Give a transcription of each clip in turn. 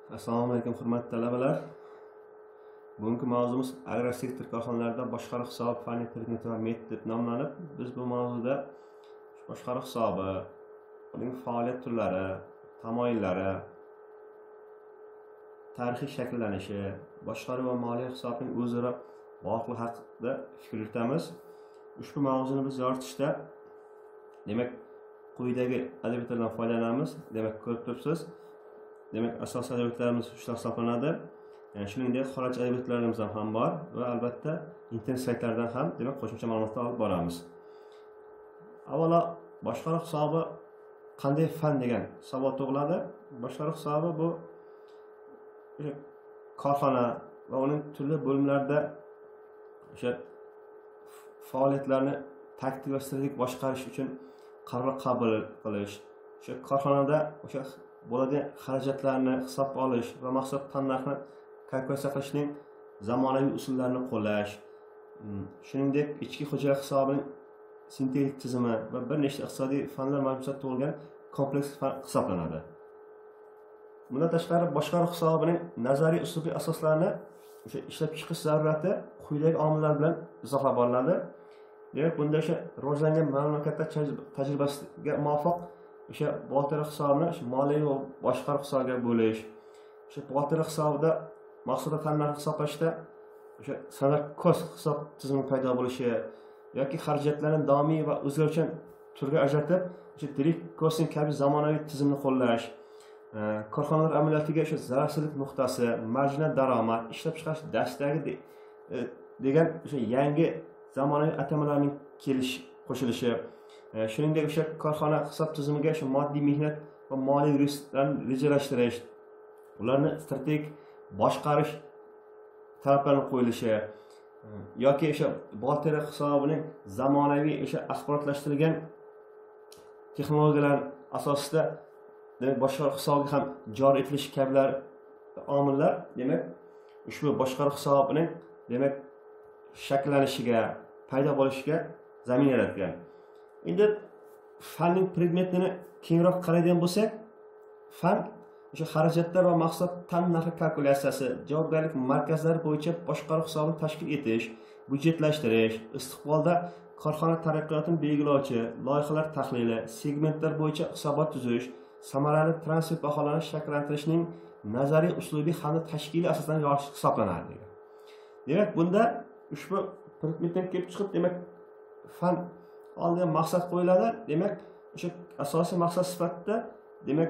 Assalomu alaykum hurmatli talabalar. Bugungi mavzumiz agrosektor korxonalarida boshqaruv hisobi fanni predmeti va metod deb nomlanib, biz bu mavzuda boshqaruv hisobi, uning faoliyat turlari, tamoyillari, tarixiy shakllanishi, boshqaruv va moliya hisobining o'zaro bog'liqligi haqida fikr yuritamiz. Ushbu mavzuni biz yoritishda demak quyidagi adabiyotlardan foydalanamiz. Demak ko'rib turibsiz. Demak asosiy adabiyotlarimiz shular hisoblanadi. Shuningdek xorij adabiyotlarimiz ham bor va albatta internet saytlardan ham demak qo'shimcha ma'lumotlar olib boramiz. Avvalo boshqaruv hisobi qanday fan degan savol tug'iladi. Boshqaruv hisobi bu korxona va uning turli bo'limlarida o'sha faoliyatlarni taktik va strategik boshqarish uchun qaror qabul qilish, o'sha korxonada o'sha bo'ladigan xarajatlarni hisobga olish va mahsulot tannarxini kalkulyatsiya qilishning zamonaviy usullarini qo'llash, shuningdek ichki xo'jalik hisobining sintetik tizimi va bir nechta iqtisodiy fanlar majmuasi tug'ilgan kompleks fan hisoblanadi. Bundan tashqari boshqaruv hisobining nazariy uslubiy asoslarini o'sha ishlab chiqish zarurati quyidagi omillar bilan izohlab olinadi. Demak, bunda o'sha rivojlangan mamlakatlar tajribasiga muvofiq o'sha buxgalteriya hisobini moliyaviy va boshqaruv hisobiga bo'lish, o'sha buxgalteriya hisobida mahsulot tannarxini hisoblashda o'sha standart kost hisob tizimi paydo bo'lishi yoki xarajatlarni doimiy va o'zgaruvchan turga ajratib, o'sha direkt kosting kabi zamonaviy tizimni qo'llash, korxonalar amaliyotiga o'sha zararsizlik nuqtasi, marjinal daromad, ishlab chiqarish dastlagi degan o'sha yangi zamonaviy atamalarning qo'shilishi, shuningdek o'sha korxona hisob tizimiga o'sha moddiy mehnat va moliyaviy risklarni rejalashtirish, ularni strategik boshqarish talablarini qo'yilishi yoki o'sha buxgalteriya hisobining zamonaviy o'sha axborotlashtirilgan texnologiyalar asosida demak boshqaruv hisobiga ham joriy etilishi kabilar omillar demak ushbu boshqaruv hisobining demak shakllanishiga, paydo bo'lishiga zamin yaratgan. Endi fanning predmetini kengroq qaraydigan bo'lsak, fan o'sha xarajatlar va mahsulot tannarxi kalkulyatsiyasi, javobgarlik markazlari bo'yicha boshqaruv hisobini tashkil etish, budjetlashtirish, istiqbolda korxona taraqqiyotini belgilovchi loyihalar tahlili, segmentlar bo'yicha hisobot tuzish, samarali transfer baholarini shakllantirishning nazariy uslubiy hamda tashkiliy asoslarini yoritish hisoblanadi. Demak, bunda ushbu predmetdan kelib chiqib, demak fan oldiga maqsad qo'yiladi. Demak, o'sha asosiy maqsad sifatida demak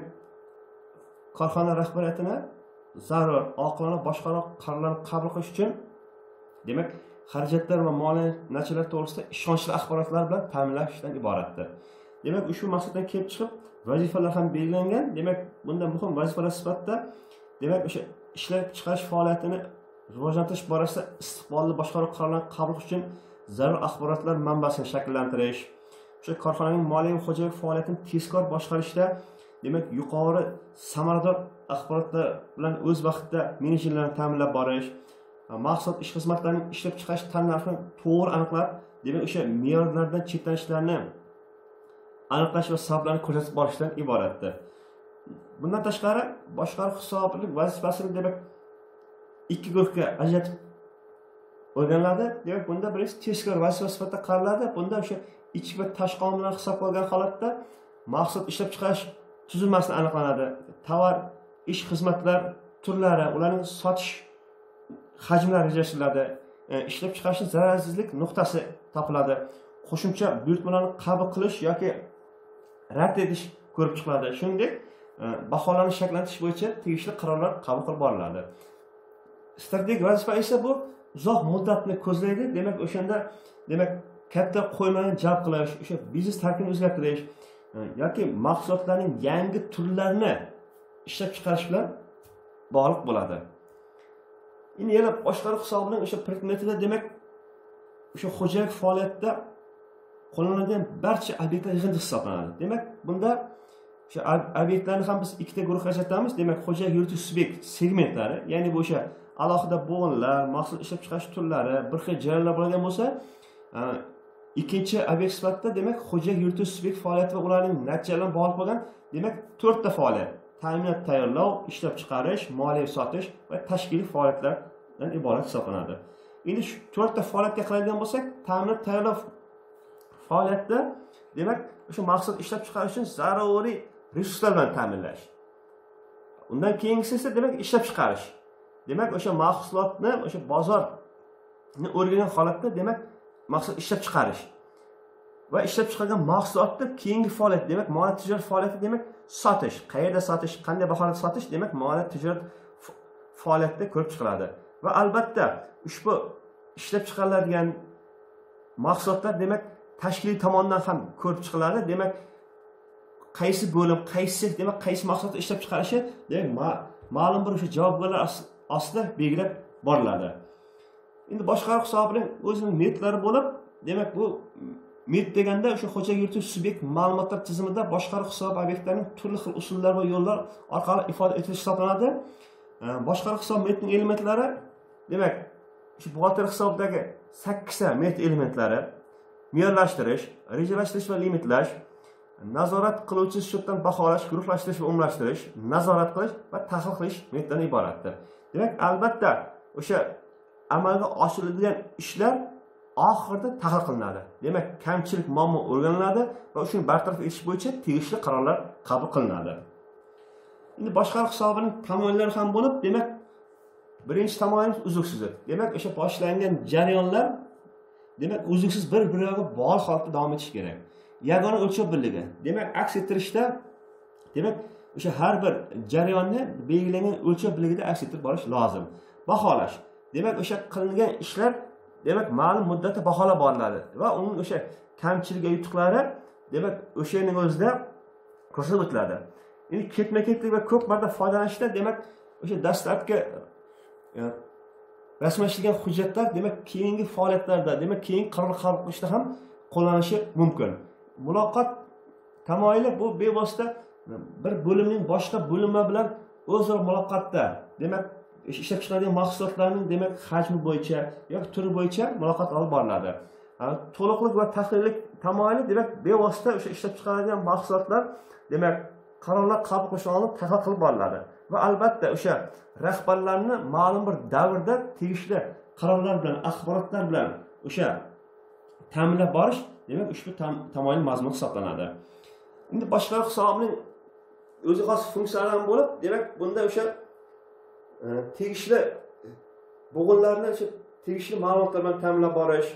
korxona rahbariyatini zarur oqilona boshqaruv qarorlarini qabul qilish uchun demak xarajatlar va moliya natijalari to'g'risida ishonchli axborotlar bilan ta'minlashdan iboratdir. Demak, ushbu maqsaddan kelib chiqib vazifalar ham belgilangan. Demak, bunda muhim vazifalar sifatida demak o'sha ishlab chiqarish faoliyatini rivojlantirish borasida istiqbolli boshqaruv qarorlarini qabul qilish uchun zarur axborotlar manbasini shakllantirish, o'sha korxonaning moliyaviy xo'jalik faoliyatini tezkor boshqarishda demak yuqori samarador axborotlar bilan o'z vaqtida menejerlarni ta'minlab borish, mahsulot ish xizmatlarining ishlab chiqarish tannarxini to'g'ri aniqlab, demak o'sha me'yorlardan chetlanishlarni aniqlash va sabablarni ko'rsatib borishdan iboratdir. Bundan tashqari boshqaruv hisobining vazifasini demak ikki guruhga ajratib o'rganiladi. Demak, bunda birinchi tezkor vazifa sifatida qaraladi. Bunda o'sha ichki va tashqi omillarni hisobga olgan holatda mahsulot ishlab chiqarish tuzilmasi aniqlanadi. Tovar, ish xizmatlar turlari, ularning sotish hajmlari rejalashtiriladi. Ishlab chiqarishning zararsizlik nuqtasi topiladi. Qo'shimcha buyurtmalarni qabul qilish yoki rad etish ko'rib chiqiladi. Shuningdek, baholarni shakllantirish bo'yicha tegishli qarorlar qabul qilib boriladi. Strategik vazifa esa bu uzoq muddatni ko'zlaydi. Demak, o'shanda demak katta qo'ymalarni jalb qilish, o'sha biznes tarkibini o'zgartirish yoki mahsulotlarning yangi turlarini ishlab chiqarish bilan bog'liq bo'ladi. Endi yana boshqaruv hisobining o'sha predmetida demak o'sha xo'jalik faoliyatida qo'llaniladigan barcha obyektlar yig'indisi hisoblanadi. Demak, bunda o'sha obyektlarni ham biz ikkita guruhga ajratamiz. Demak, xo'jalik yuritish subyekt segmentlari, ya'ni bu o'sha alohida bo'g'inlar, mahsulot ishlab chiqarish turlari, bir xil jarayonlar bo'lgan bo'lsa, ikkinchi obyekt sifatida demak xo'jalik yuritish subyekt faoliyati va ularning natijalari bilan bog'liq bo'lgan demak 4 ta faoliyat ta'minot tayyorlov, ishlab chiqarish, moliyaviy sotish va tashkiliy faoliyatlardan iborat hisoblanadi. Endi shu 4 ta faoliyatga qaraydigan bo'lsak, ta'minot tayyorlov faoliyatda demak o'sha mahsulot ishlab chiqarish uchun zaruriy resurslar bilan ta'minlash. Undan keyingisi esa demak ishlab chiqarish. Demak o'sha mahsulotni o'sha bozorni o'rgangan holatda demak mahsulot ishlab chiqarish. Va ishlab chiqargan mahsulotni keyingi faoliyat demak moliya tijorat faoliyati demak sotish. Qayerda sotish, qanday bahoda sotish demak moliya tijorat faoliyatida ko'rib chiqiladi. Va albatta ushbu ishlab chiqariladigan mahsulotlar demak tashkiliy tomondan ham ko'rib chiqiladi. Demak qaysi bo'lim, qaysi demak qaysi mahsulotni ishlab chiqarishi demak ma'lum bir o'sha javobgarlar ostida belgilab boriladi. Endi boshqaruv hisobining o'zining metodlari bo'lib, demak bu metod deganda o'sha xo'jalik yurituvchi subyekt ma'lumotlar tizimida boshqaruv hisob obyektlarining turli xil usullar va yo'llar orqali ifoda etilishi hisoblanadi. Boshqaruv hisob metodining elementlari demak shu buxgalteriya hisobidagi 8 ta metod elementlari: me'yorlashtirish, rejalashtirish va limitlash, nazorat qiluvchi shudan baholash, guruhlashtirish va umumlashtirish, nazorat qilish va tahlil qilish metoddan iboratdir. Demak, albatta o'sha amalga oshiriladigan ishlar oxirida tahlil qilinadi. Demak, kamchilik muammo o'rganiladi va shuni bartaraf etish bo'yicha tegishli qarorlar qabul qilinadi. Endi boshqaruv hisobining tamoyillari ham bo'lib, demak, birinchi tamoyil uzluksizlik. Demak, o'sha boshlangan jarayonlar demak uzluksiz bir-biriga bog'liq holatda davom etishi kerak. Yagona o'lchov birligi. Demak, aks ettirishda demak o'sha har bir jarayonni belgilangan o'lchov birligida aks ettirib borish lozim. Baholash. Demak, o'sha qilingan ishlar demak ma'lum muddatda baholab boriladi va uning o'sha kamchiligi, yutuqlari demak o'shaning o'zida ko'rsatib o'tiladi. Endi ketma-ketlik va ko'p marta foydalanishda demak o'sha dastlabki rasmiylashtirilgan hujjatlar demak keyingi faoliyatlarda demak keyingi qaror qabul qilishda ham qo'llanishi mumkin. Muloqot tamoyili bu bevosita bir bo'limning boshqa bo'limlar bilan o'zaro muloqotda demak ishlab chiqarilgan mahsulotlarning demak hajmi bo'yicha yoki turi bo'yicha muloqot olib boriladi. To'liqlik va tahlillik tamoyili demak bevosita o'sha ishlab chiqarilgan mahsulotlar demak qarorlar qabul qilish olib tahlil qilib boriladi. Va albatta o'sha rahbarlarni ma'lum bir davrda tegishli qarorlar bilan, axborotlar bilan o'sha ta'minlab borish demak ushbu tamoyil mazmun hisoblanadi. Endi boshqaruv hisobining o'zi xos funksiyalari bo'lib, demak bunda o'sha tegishli bo'g'inlarni o'sha tegishli ma'lumotlar bilan ta'minlab borish,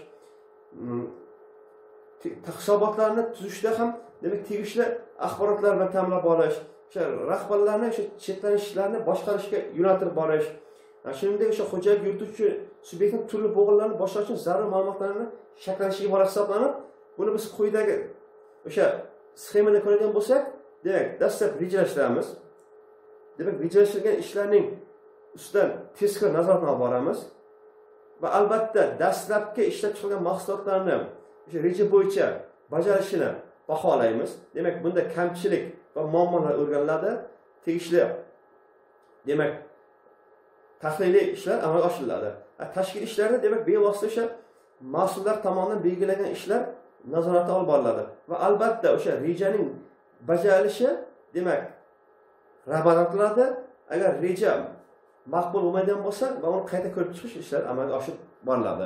hisobotlarni tuzishda ham demak tegishli axborotlar bilan ta'minlab borish, o'sha rahbarlarni o'sha chetlanishlarni boshqarishga yo'naltirib borish, shuningdek o'sha xo'jalik yurituvchi subyektning turli bo'g'inlarni boshqarish uchun zarur ma'lumotlarni shakllanishiga iborat hisoblanib, buni biz quyidagi o'sha sxemada ko'radigan bo'lsak, demak dastlab rejalashtiramiz. Demak, rejalashtirilgan ishlarning ustidan tezkor nazoratni olib boramiz va albatta dastlabki ishlab chiqilgan mahsulotlarni o'sha reja bo'yicha bajarilishini baholaymiz. Demak, bunda kamchilik va muammolar o'rganiladi. Tegishli demak tahliliy ishlar amalga oshiriladi. Tashkil ishlarida demak bevosita o'sha mas'ullar tomonidan belgilangan ishlar nazoratga olib boriladi va albatta o'sha rejaning bajarilishi demak rag'bat qiladi. Agar reja maqbul bo'lmagan bo'lsa va uni qayta ko'rib chiqish ishlari amalga oshirib boriladi.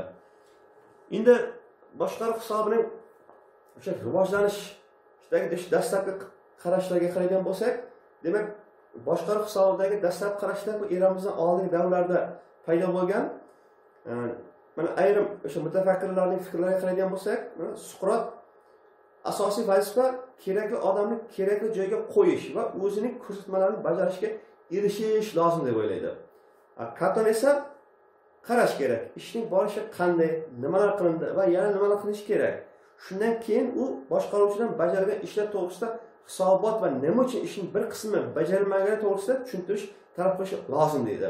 Endi boshqaruv hisobining o'sha rivojlanishdagi dastlabki qarashlarga qaraydigan bo'lsak, demak boshqaruv hisobidagi dastlabki qarashlar bu eramizdan oldingi davrlarda paydo bo'lgan. Mana ayrim o'sha mutafakkirlarning fikrlariga qaraydigan bo'lsak, Suqrot asosiy vazifa kerakli odamni kerakli joyga qo'yish va o'zining ko'rsatmalarini bajarishga erishish lozim deb o'ylaydi. Platon esa qarash kerak. Ishning borishi qanday, nimalar qilindi va yana nimalar qilish kerak. Shundan keyin u boshqaruvchidan bajargan ishlar to'g'risida hisobot va nima uchun ishning bir qismi bajarilmagani to'g'risida tushuntirish talab qilish lozim deydi.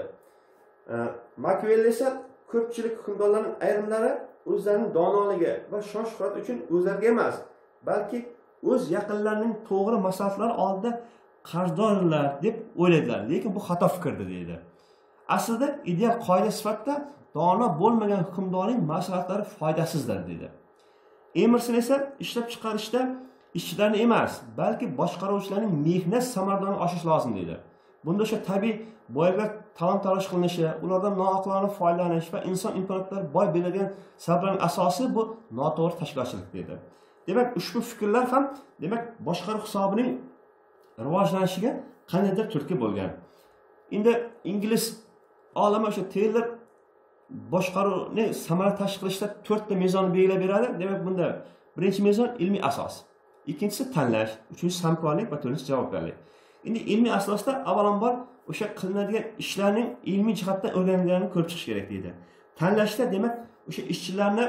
Machiavelli esa ko'pchilik hukmdorlarning ayrimlari o'zlarining donoligi va shon-shuhrat uchun o'zlariga emas, balki o'z yaqinlarining to'g'ri maslahatlari oldida qarzdorlar deb o'ylaydilar, lekin bu xato fikrdir deydi. Aslida ideal qoida sifatida dono bo'lmagan hukmdorning maslahatlari foydasizdir deydi. Emerson esa ishlab chiqarishda ishchilarni emas, balki boshqaruvchilarning mehnat samaradorligini oshirish lozim deydi. Bunda o'sha tabiiy boyliklar talon-taroj qilinishi, ulardan nohaqlarni foydalanish va inson imkoniyatlari boy berilgan sabablarning asosi bu noto'g'ri tashkilotchilik deydi. Demak, ushbu fikrlar ham demak boshqaruv hisobining rivojlanishiga qandaydir turtki bo'lgan. Endi ingliz olimi o'sha Taylor boshqaruvni samarali tashkil qilishda 4 ta mezonni belgilab beradi. Demak, bunda birinchi mezon ilmiy asos, ikkinchisi tanlash, uchinchisi hamkorlik va to'rtinchisi javobgarlik. Endi ilmiy asosda avvalambor o'sha qilinadigan ishlarning ilmiy jihatdan o'rganilganini ko'rib chiqish kerak deydi. Tanlashda demak o'sha ishchilarni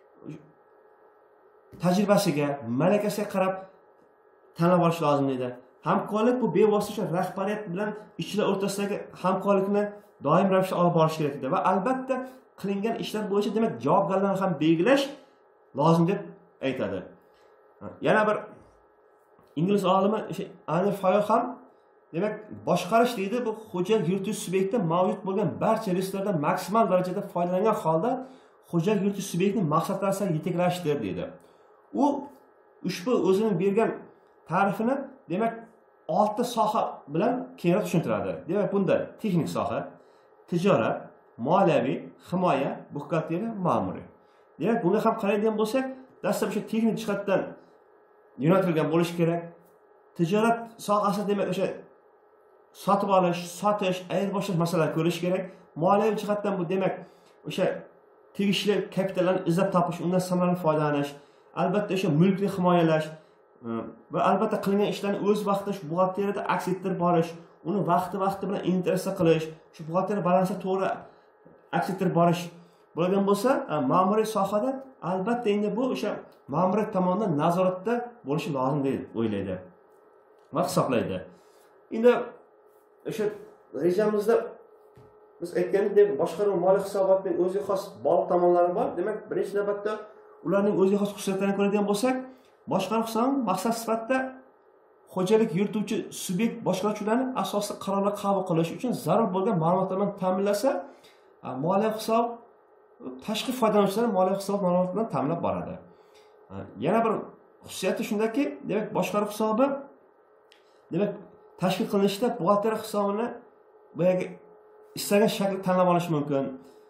tajribasiga, malakasiga qarab tanlab olish lozim deydi. Hamkorlik bu bevosita rahbariyat bilan ishchilar o'rtasidagi hamkorlikni doim ravishda olib borish kerak deydi va albatta qilingan ishlar bo'yicha demak javobgarlarni ham belgilash lozim deb aytadi. Yana bir ingliz olimi Anil Fayor ham demak boshqarish deydi, bu xo'jalik yuritish subyektida mavjud bo'lgan barcha resurslardan maksimal darajada foydalangan holda xo'jalik yuritish subyektining maqsadlari sari yetaklashdir deydi. U ushbu o'zining bergan ta'rifini demak 6 soha bilan kengroq tushuntiradi. Demak, bunda texnik soha, tijorat, moliyaviy, himoya, buxgalteriya, ma'muriy. Demak, bunga ham qaraydigan bo'lsak, dastlab o'sha texnik jihatdan yo'naltirilgan bo'lishi kerak. Tijorat sohasi demak o'sha sotib olish, sotish, ayirboshlash masalalari ko'rish kerak. Moliyaviy jihatdan bu demak o'sha tegishli kapitallarni izlab topish, undan samarali foydalanish, albatta o'sha mulkni himoyalash va albatta qilingan ishlarni o'z vaqtida shu buxgalteriyada aks ettirib borish, uni vaqti bilan integratsiya qilish, shu buxgalteriya balansiga to'g'ri aks ettirib borish bo'lgan bo'lsa, ma'muriy sohada albatta endi bu o'sha ma'muriyat tomonidan nazoratda bo'lishi lozim deb o'ylaydi va hisoblaydi. Endi o'sha rejamizda biz aytganidek boshqaruv moliya hisobotining o'ziga xos bog'liq tomonlari bor. Demak, birinchi navbatda ularning o'ziga xos xususiyatlarini ko'radigan bo'lsak, boshqaruv hisobi maqsad sifatida xo'jalik yurituvchi subyekt boshqaruvchilarning asosiy qarorlar qabul qilish uchun zarur bo'lgan ma'lumotlarni ta'minlasa, moliya hisob tashqi foydalanuvchilar moliya hisob ma'lumotlarini ta'minlab boradi. Yana bir xususiyati shundaki, demak boshqaruv hisobi demak tashkil qilinishda buxgalteriya hisobini boyagi istagan shaklda tanlab olish mumkin.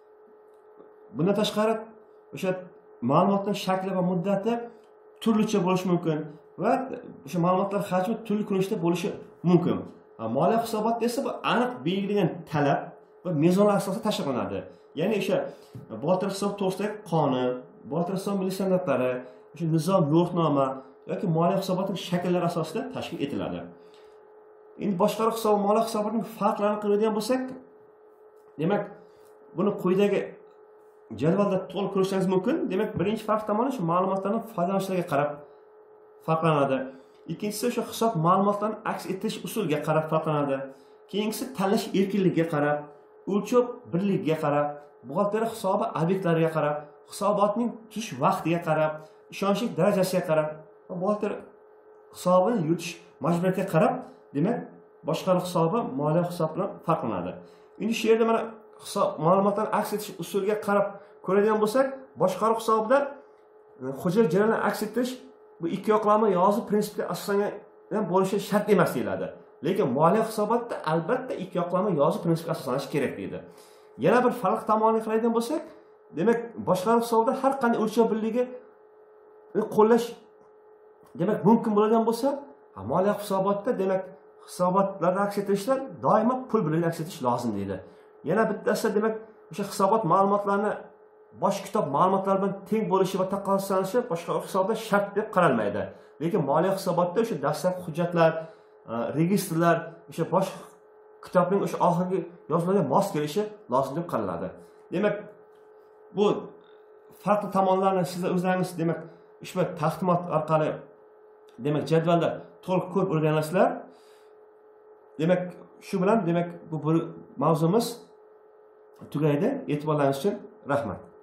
Bundan tashqari o'sha ma'lumotning shakli va muddati turlicha bo'lishi mumkin va o'sha ma'lumotlar hajmi turli ko'rinishda bo'lishi mumkin. Moliya hisobotda esa bu aniq belgilangan talab va mezonlar asosida tashkil qilinadi. Ya'ni o'sha buxgalteriya hisob to'g'risidagi qonun, buxgalteriya hisob milliy standartlari, o'sha nizom, yo'riqnoma yoki moliya hisobotining shakllari asosida tashkil etiladi. Endi boshqaruv hisobi moliya hisobotining farqlarini ko'radigan bo'lsak, demak buni quyidagi jadvalda to'liq ko'rishingiz mumkin. Demak, birinchi farq tomoni shu ma'lumotlarning foydalanuvchilarga qarab farqlanadi. Ikkinchisi o'sha hisob ma'lumotlarni aks ettirish usuliga qarab farqlanadi. Keyingisi tanlash erkinligiga qarab, o'lchov birligiga qarab, buxgalteriya hisobi obyektlariga qarab, hisobotning tuzish vaqtiga qarab, ishonchlik darajasiga qarab va buxgalteriya hisobini yuritish majburiyatiga qarab, demak, boshqaruv hisobi moliya hisobi bilan farqlanadi. Endi shu yerda mana hisob ma'lumotlarni aks etish usuliga qarab ko'radigan bo'lsak, boshqaruv hisobida xo'jalik jarayonini aks ettirish bu ikki yoqlama yozuv prinsipiga asoslangan bo'lishi shart emas deyiladi. Lekin moliya hisobotida albatta ikki yoqlama yozuv prinsipiga asoslanishi kerak deydi. Yana bir farq tomoniga qaraydigan bo'lsak, demak, boshqaruv hisobida har qanday o'lchov birligi qo'llash demak mumkin bo'lgan bo'lsa, moliya hisobotida demak hisobotlarda aks ettirishlar doimo pul bilan aks etish lozim deydi. Yana bittasi demak o'sha hisobot ma'lumotlarini bosh kitob ma'lumotlar bilan teng bo'lishi va taqqoslanishi boshqaruv hisobida shart deb qaralmaydi. Lekin moliya hisobotida o'sha dastlabki hujjatlar, registrlar, o'sha bosh kitobning o'sha oxirgi yozmalarga mos kelishi lozim deb qaraladi. Demak, bu farqli tomonlarni sizlar o'zlaringiz demak ushbu taqdimot orqali demak jadvalda to'liq ko'rib o'rganasizlar. Demak, shu bilan demak bu mavzumiz tugaydi. E'tiborlaringiz uchun rahmat.